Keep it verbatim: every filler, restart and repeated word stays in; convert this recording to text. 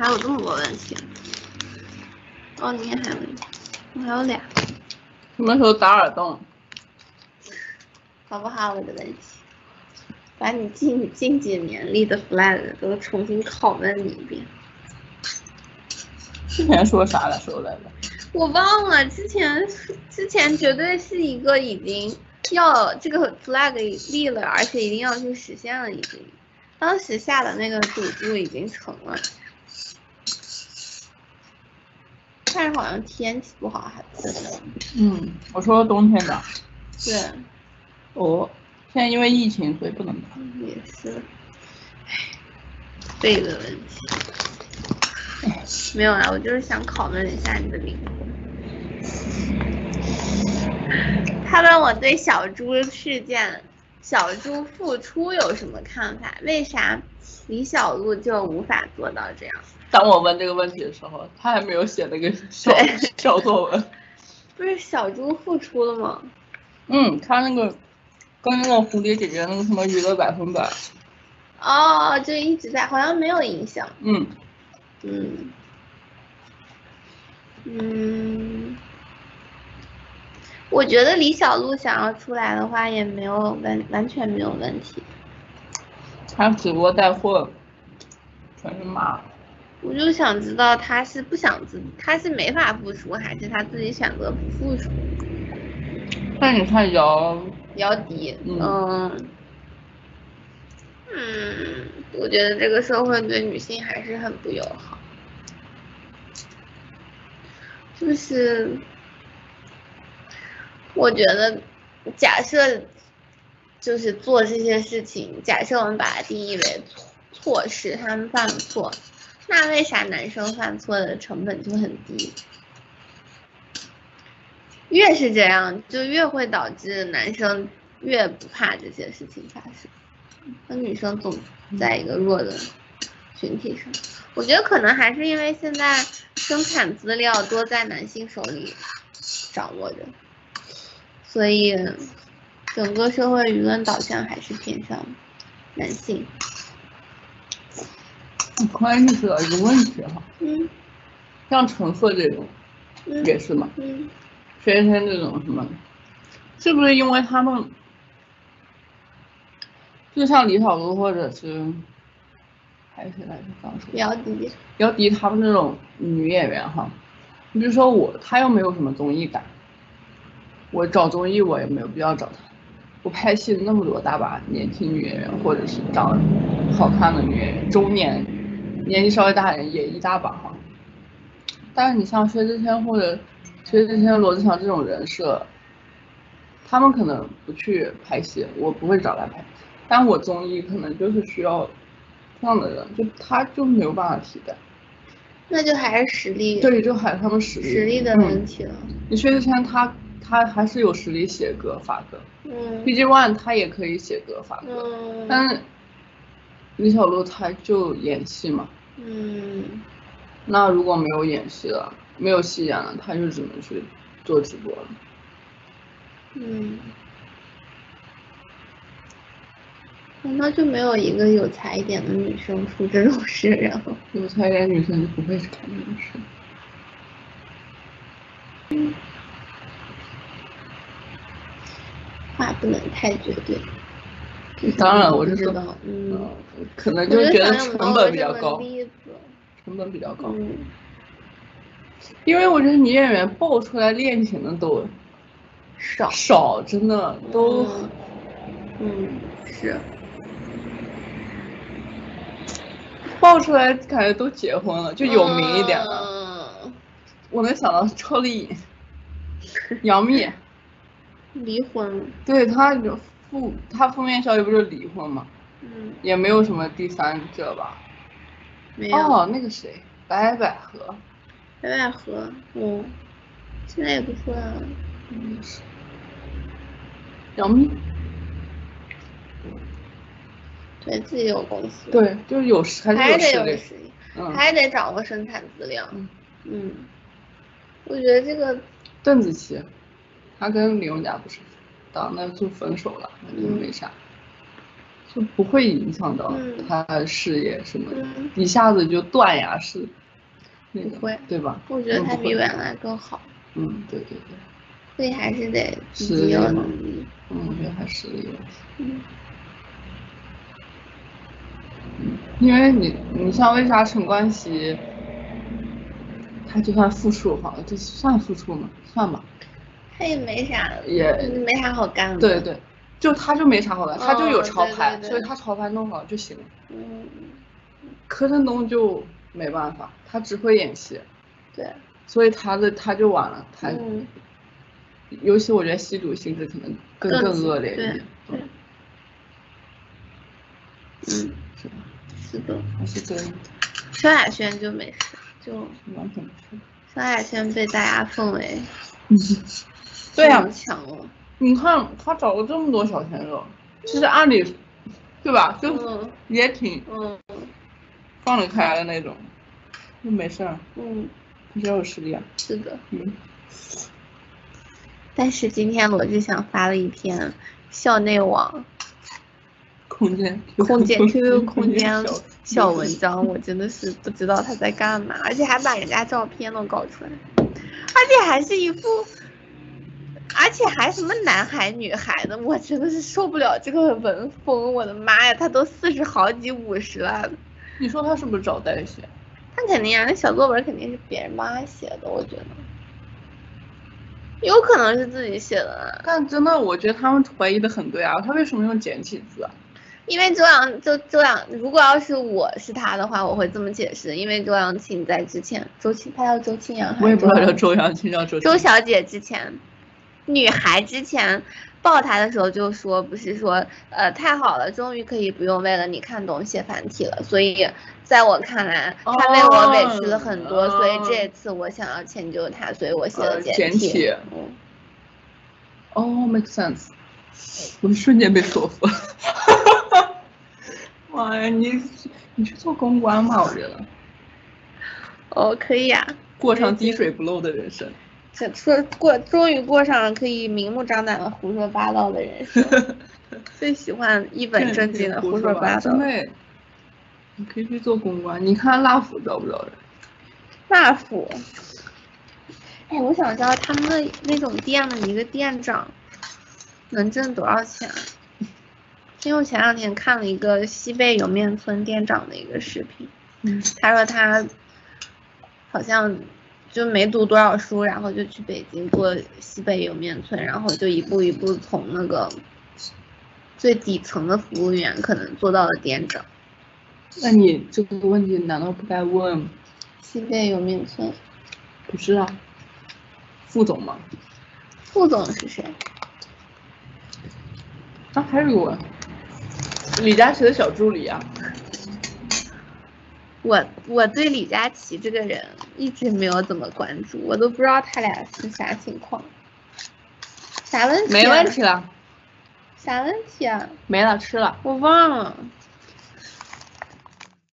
还有这么多问题？哦，你还有，我还有俩。 什么时候打耳洞？ 好不好？我的问题，把你近近几年立的 flag 都重新拷问你一遍。 之前说啥来说来着？ 我忘了，之前之前绝对是一个已经要这个 flag 立了，而且一定要去实现了，已经。当时下的那个赌注已经成了，但是好像天气不好还不是。 嗯，我说冬天的。 对。 哦，现在因为疫情，所以不能打。 也是，唉，这个问题。没有啦，我就是想拷问一下你的灵魂。他问我对小猪事件、小猪复出有什么看法？为啥李小璐就无法做到这样？ 当我问这个问题的时候，他还没有写那个小小作文。 不是小猪复出了吗？ 嗯，他那个跟那个蝴蝶姐姐那个什么娱乐百分百。 哦，就一直在，好像没有影响。 嗯嗯嗯，我觉得李小璐想要出来的话，也没有完完全没有问题。 他直播带货，全是骂。 我就想知道他是不想自，他是没法复出，还是他自己选择不复出？ 但你看姚姚笛， 嗯嗯嗯，我觉得这个社会对女性还是很不友好，就是我觉得假设就是做这些事情，假设我们把它定义为错错事，他们犯了错，那为啥男生犯错的成本就很低？越是这样，就越会导致男生越不怕这些事情发生，而女生总在一个弱的群体上。我觉得可能还是因为现在生产资料多在男性手里掌握着，所以整个社会舆论导向还是偏向男性。 我突然意识到一个问题哈， 嗯， 像陈赫这种， 嗯也是嘛， 嗯， 薛之谦这种什么，是不是因为他们，就像李小璐或者是还有谁来着？刚说姚笛， 姚笛他们这种女演员哈，你比如说我，她又没有什么综艺感，我找综艺我也没有必要找她。我拍戏那么多大把年轻女演员，或者是长得好看的女演员，中年年纪稍微大点也一大把哈。但是你像薛之谦或者薛之谦、罗志祥这种人设，他们可能不去拍戏，我不会找来拍。但我综艺可能就是需要这样的人，就他就没有办法替代。 那就还是实力， 对，就还是他们实力实力的问题了。 嗯、你薛之谦他他还是有实力写歌发歌， 嗯 ，P G One 他也可以写歌发歌， 嗯， 但是李小璐他就演戏嘛， 嗯， 那如果没有演戏了，没有戏演了，他就只能去做直播了。 嗯，难道就没有一个有才一点的女生出这种事？然后有才一点女生就不会去看这种事。 嗯，话不能太绝对。 当然，我是知道，嗯， 可能就觉得成本比较高，成本比较高。 嗯， 因为我觉得女演员爆出来恋情的都少少，真的都， 嗯，嗯是。 爆出来感觉都结婚了，就有名一点的。 嗯、 我能想到车丽颖、杨幂离婚了。 对，她有负，她负面消息不是离婚吗？ 嗯， 也没有什么第三者吧？ 没有。 哦，那个谁，白百合。 白百合，嗯，现在也不出来了。 嗯，是。杨幂。 对自己有公司， 对，就是有还还是有得有实力， 嗯， 还得掌握生产资料。 嗯嗯，我觉得这个邓紫棋，她跟林宥嘉不是当那就分手了，那就没啥。 就不会影响到嗯他事业什么的， 嗯， 一下子就断崖式，那个不会， 对吧？ 我觉得他嗯不会比原来更好， 嗯，对对对， 所以还是得自实己有力嘛能力。 嗯，我觉得还是实力问题。 嗯因为你，你像为啥陈冠希，他就算复出好了，这算复出吗？算吧， 他也没啥， 也没啥好干的。 对对，就他就没啥好干，他就有嗯潮牌， 对对对所以他潮牌弄好就行了。 嗯， 柯震东就没办法，他只会演戏， 对， 所以他的他就完了，他， 嗯， 尤其我觉得吸毒性质可能更更更恶劣一对点， 对，嗯， 是吧？ 是的。 还是跟萧亚轩就没事，就完全不是。 萧亚轩被大家奉为对呀、 很强了。 你看他找了这么多小鲜肉，其实按理，对吧？就嗯也挺嗯放得开的那种，就没事儿， 嗯， 比较有实力啊。 是的。 嗯， 但是今天罗志祥发了一篇校内网空间空间 Q Q 空间小小文章，我真的是不知道他在干嘛，而且还把人家照片都搞出来，而且还是一副，而且还什么男孩女孩的，我真的是受不了这个文风，我的妈呀，他都四十好几五十了， 你说他是不是找代写？ 他肯定啊，那小作文肯定是别人帮他写的，我觉得，有可能是自己写的， 但真的，我觉得他们怀疑的很对啊，他为什么用简体字啊？ 因为周扬周周扬，如果要是我是他的话，我会这么解释，因为周扬青在之前，周青他叫周青阳还是我也不知道叫周周扬青叫周周小姐之前，女孩之前抱他的时候就说，不是说呃太好了，终于可以不用为了你看懂写繁体了，所以在我看来，他为我委屈了很多， 哦所以这次我想要迁就他，所以我写了呃简简体嗯， 哦、oh,，make sense，我瞬间被说服了。妈呀，你你去做公关吧，我觉得哦，可以呀、 过上滴水不漏的人生。 这说过，终于过上了可以明目张胆的胡说八道的人生。最喜欢一本正经的胡说八道。 真的，你可以去做公关。你看辣腐招不招人？ 辣腐，哎，我想知道他们的那种店的一个店长能挣多少钱？因为我前两天看了一个西贝莜面村店长的一个视频， 嗯， 他说他好像就没读多少书，然后就去北京做西贝莜面村，然后就一步一步从那个最底层的服务员可能做到了店长。 那你这个问题难道不该问？ 西贝莜面村不是啊，副总吗？ 副总是谁？ 啊，还有我，李佳琦的小助理啊。 我我对李佳琦这个人一直没有怎么关注，我都不知道他俩是啥情况，啥问题、啊？ 没问题了， 啥问题啊？ 没了，吃了。 我忘了。